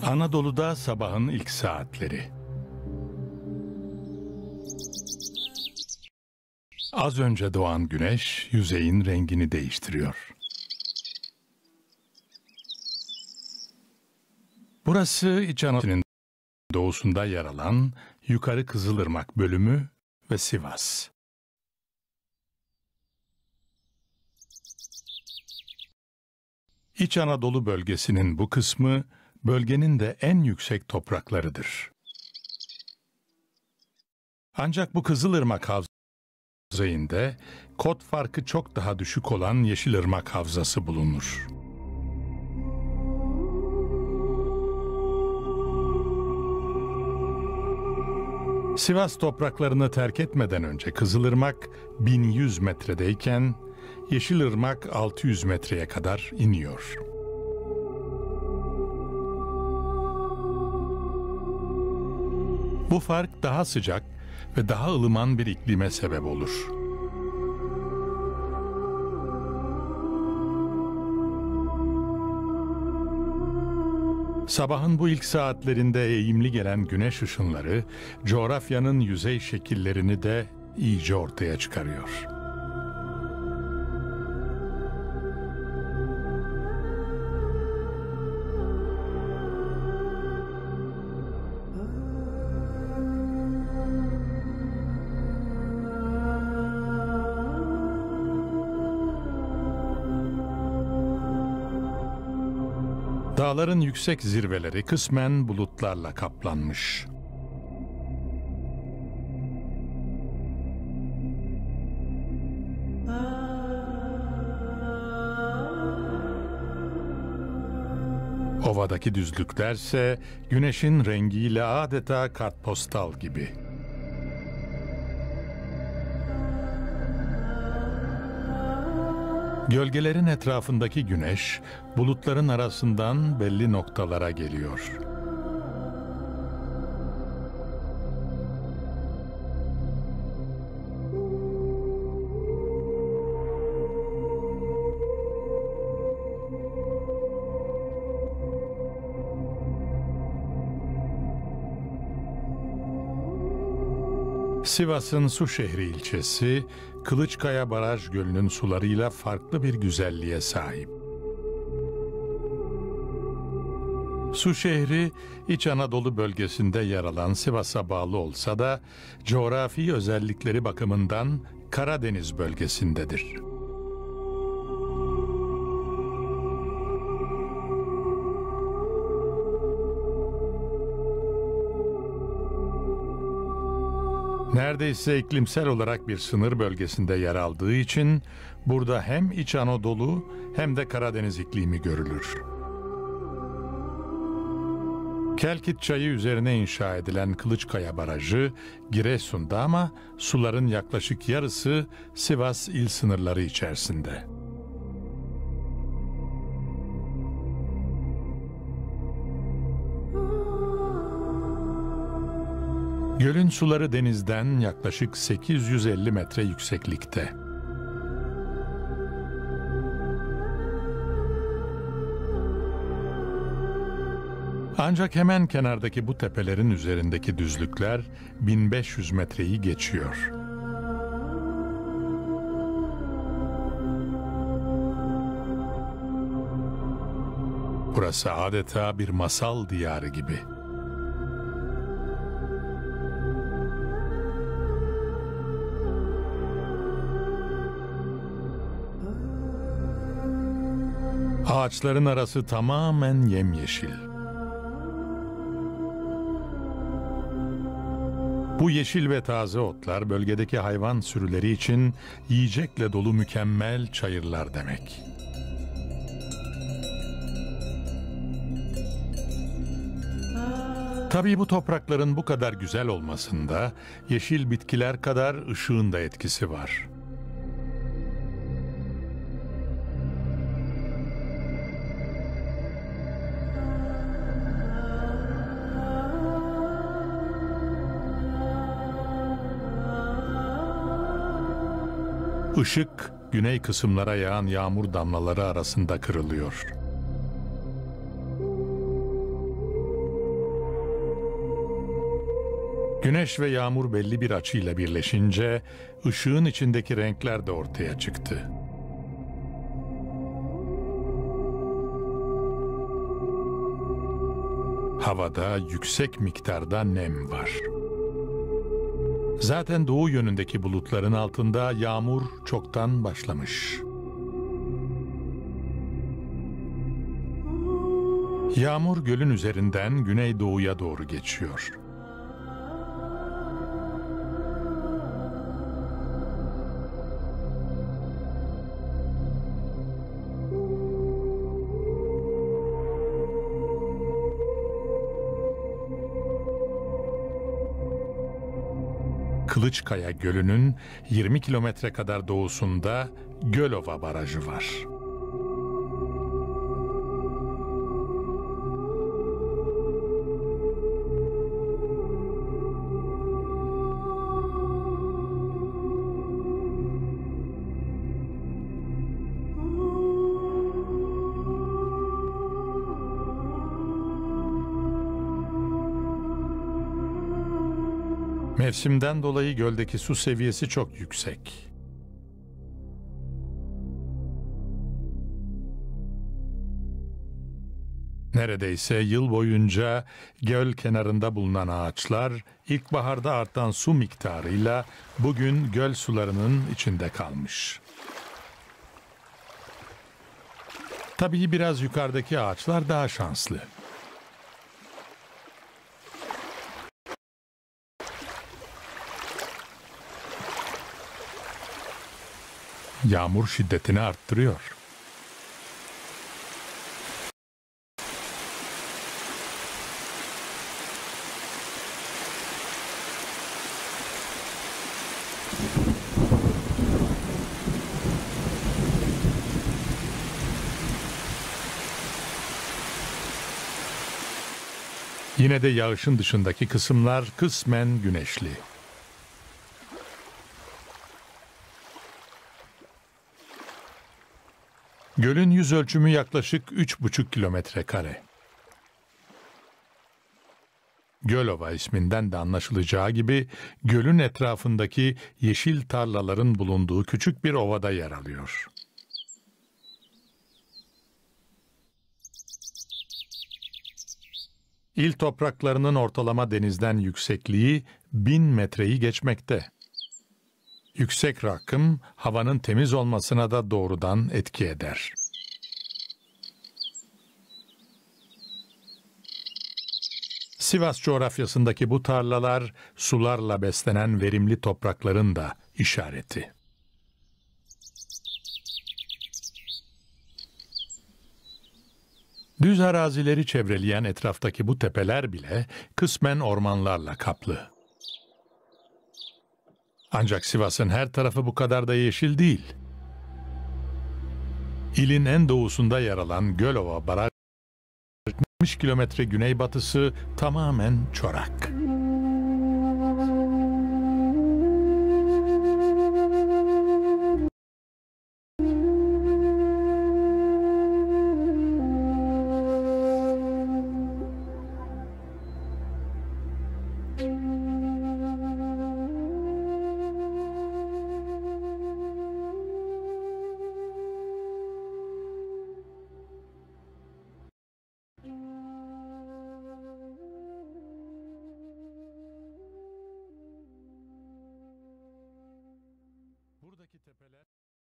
Anadolu'da sabahın ilk saatleri. Az önce doğan güneş yüzeyin rengini değiştiriyor. Burası İç Anadolu'nun doğusunda yer alan Yukarı Kızılırmak bölümü ve Sivas. İç Anadolu bölgesinin bu kısmı bölgenin de en yüksek topraklarıdır. Ancak bu Kızılırmak havzasında kod farkı çok daha düşük olan Yeşilırmak havzası bulunur. Sivas topraklarını terk etmeden önce Kızılırmak 1100 metredeyken Yeşilırmak 600 metreye kadar iniyor. Bu fark daha sıcak ve daha ılıman bir iklime sebep olur. Sabahın bu ilk saatlerinde eğimli gelen güneş ışınları coğrafyanın yüzey şekillerini de iyice ortaya çıkarıyor. Dağların yüksek zirveleri kısmen bulutlarla kaplanmış. Ovadaki düzlüklerse güneşin rengiyle adeta kartpostal gibi. Gölgelerin etrafındaki güneş, bulutların arasından belli noktalara geliyor. Sivas'ın Suşehri ilçesi, Kılıçkaya Baraj Gölü'nün sularıyla farklı bir güzelliğe sahip. Suşehri, İç Anadolu bölgesinde yer alan Sivas'a bağlı olsa da, coğrafi özellikleri bakımından Karadeniz bölgesindedir. Neredeyse iklimsel olarak bir sınır bölgesinde yer aldığı için burada hem İç Anadolu hem de Karadeniz iklimi görülür. Kelkit Çayı üzerine inşa edilen Kılıçkaya Barajı Giresun'da ama suların yaklaşık yarısı Sivas il sınırları içerisinde. Gölün suları denizden yaklaşık 850 metre yükseklikte. Ancak hemen kenardaki bu tepelerin üzerindeki düzlükler 1500 metreyi geçiyor. Burası adeta bir masal diyarı gibi. Ağaçların arası tamamen yemyeşil. Bu yeşil ve taze otlar bölgedeki hayvan sürüleri için yiyecekle dolu mükemmel çayırlar demek. Tabii bu toprakların bu kadar güzel olmasında yeşil bitkiler kadar ışığın da etkisi var. Işık, güney kısımlara yağan yağmur damlaları arasında kırılıyor. Güneş ve yağmur belli bir açıyla birleşince ışığın içindeki renkler de ortaya çıktı. Havada yüksek miktarda nem var. Zaten doğu yönündeki bulutların altında yağmur çoktan başlamış. Yağmur gölün üzerinden güneydoğuya doğru geçiyor. Kılıçkaya Gölü'nün 20 kilometre kadar doğusunda Gölova Barajı var. Mevsimden dolayı göldeki su seviyesi çok yüksek. Neredeyse yıl boyunca göl kenarında bulunan ağaçlar ilkbaharda artan su miktarıyla bugün göl sularının içinde kalmış. Tabii biraz yukarıdaki ağaçlar daha şanslı. Yağmur şiddetini arttırıyor. Yine de yağışın dışındaki kısımlar kısmen güneşli. Gölün yüz ölçümü yaklaşık 3,5 kilometre kare. Gölova isminden de anlaşılacağı gibi gölün etrafındaki yeşil tarlaların bulunduğu küçük bir ovada yer alıyor. İl topraklarının ortalama denizden yüksekliği 1000 metreyi geçmekte. Yüksek rakım havanın temiz olmasına da doğrudan etki eder. Sivas coğrafyasındaki bu tarlalar sularla beslenen verimli toprakların da işareti. Düz arazileri çevreleyen etraftaki bu tepeler bile kısmen ormanlarla kaplı. Ancak Sivas'ın her tarafı bu kadar da yeşil değil. İlin en doğusunda yer alan Gölova Barajı, 60 kilometre güneybatısı tamamen çorak. Buradaki tepeler